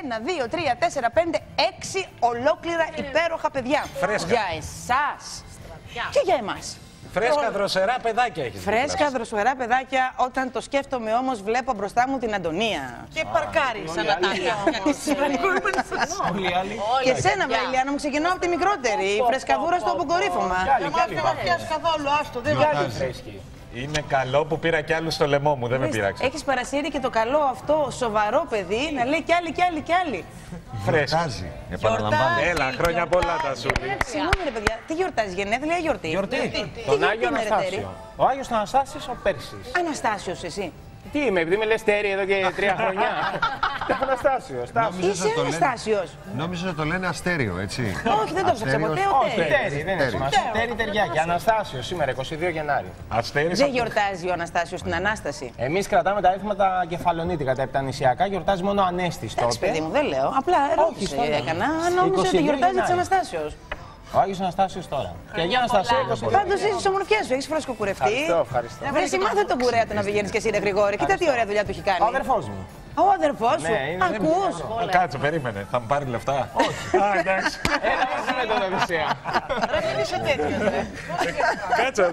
1, 2, 3, 4, 5, 6 ολόκληρα υπέροχα παιδιά. Φρέσκα. Για εσάς και για εμάς. Φρέσκα δροσερά παιδάκια έχεις. Φρέσκα δροσερά παιδάκια. Όταν το σκέφτομαι όμως, βλέπω μπροστά μου την Αντωνία. Και παρκάρει σαν Νατάλια. Και εσένα, Βελιάνα μου, ξεκινώ από τη μικρότερη. Η φρεσκαδούρα στο αποκορύφωμα. Για μας δεν μας πιάσει καθόλου, άστο, δεν βγάζει. Είναι καλό που πήρα κι άλλου στο λαιμό μου, δεν με πειράξε. Έχεις παρασύρει και το καλό αυτό σοβαρό παιδί να λέει κι άλλοι κι άλλοι κι άλλοι. Γιορτάζει. Επαναλαμβάνω. Έλα, χρόνια πολλά τα σου. Συγγνώμη, ρε παιδιά, τι γιορτάζει, γενέθλια ή γιορτή? Γιορτή. Τι Τον Άγιο γιορτή είναι, ρε Τέρι? Αναστάσιο. Ο Άγιος Αναστάσιος ο Πέρσης. Αναστάσιος εσύ. Τι είμαι, επειδή με λες Τέρι εδώ και 3 χρόνια. Αναστάσιος. Είσαι Αναστάσιος. Νόμιζα να το λένε αστέριο, έτσι. Όχι, δεν το ψάξα ποτέ, ο Όχι, Τέρι. Τέρι, δεν είναι σημασία. Τέρι Τεριάκη. Αναστάσιος σήμερα, 22 Γενάρη. Αστέρι. Δεν γιορτάζει ο Αναστάσιος την Ανάσταση. Εμείς κρατάμε τα έθιμα τα κεφαλονίτικα, τα επτανησιακά. Γιορτάζει μόνο ο Ανέστης Εντάξει, παιδί τότε. μου, δεν λέω. Απλά ερώτηση έκανα. Νόμιζα ότι 22 γιορτάζει της Γενάρη. Αναστάσεως. Ο Άγιος Αναστάσιος τώρα. Και Αγία Αναστασία 22. Πάντως είσαι στις ομορφιές σου, έχεις φρέσκο κουρευτεί. Ευχαριστώ. Βρε, μάθε τον κουρέα του να πηγαίνεις και εσύ, ρε Γρηγόρη. Κοίτα τι ωραία δουλειά του έχει κάνει. Ο αδερφός μου. Ο αδερφός σου. Ναι, είναι- Ακούς. Κάτσε, περίμενε. Θα μου πάρει λεφτά. Όχι. Α, εντάξει. Έλα, μαζί με τον Οδυσσέα. Ρε, δεν είσαι τέτοιος, ρε. Κάτσε.